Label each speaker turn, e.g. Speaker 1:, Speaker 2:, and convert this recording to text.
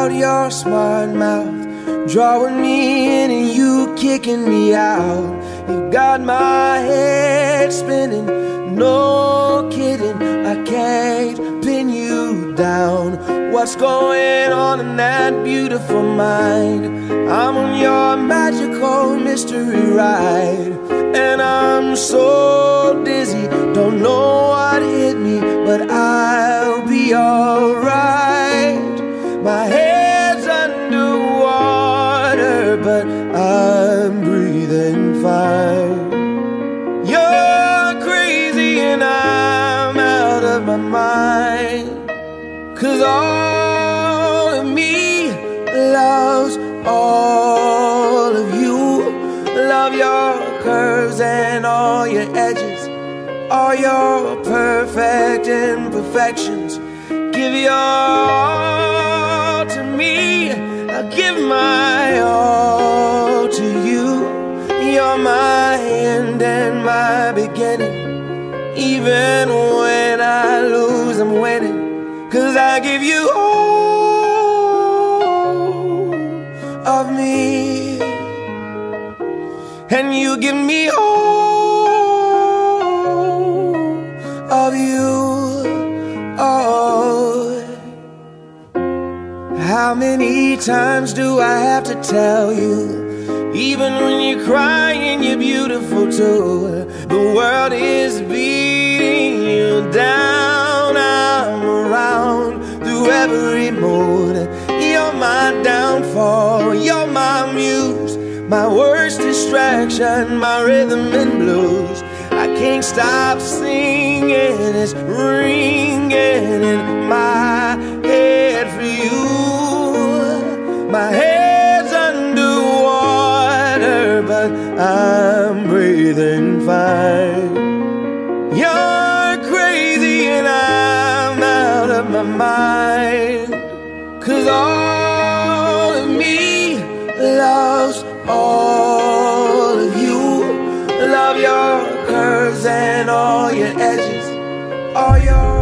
Speaker 1: out your smart mouth, drawing me in and you kicking me out. You've got my head spinning, no kidding, I can't pin you down. What's going on in that beautiful mind? I'm on your magical mystery ride, and I'm so dizzy, don't know what hit me, but I'll be alright. My head's underwater, but I'm breathing fine. You're crazy and I'm out of my mind, 'cause all of me loves all of you. Love your curves and all your edges, all your perfect imperfections. Give your all to me, I'll give my all to you. You're my end and my beginning. Even when I lose, I'm winning, 'cause I give you all of me, and you give me all of you. Oh, how many times do I have to tell you? Even when you're crying, you're beautiful too. The world is beating you down. I'm around through every mood. You're my downfall, you're my muse, my worst distraction, my rhythm and blues. I can't stop singing, it's ringing in my head for you. My head's underwater, but I'm breathing fine. You're crazy and I'm out of my mind, 'cause all of me loves all of you. Love your curves and all your edges, all your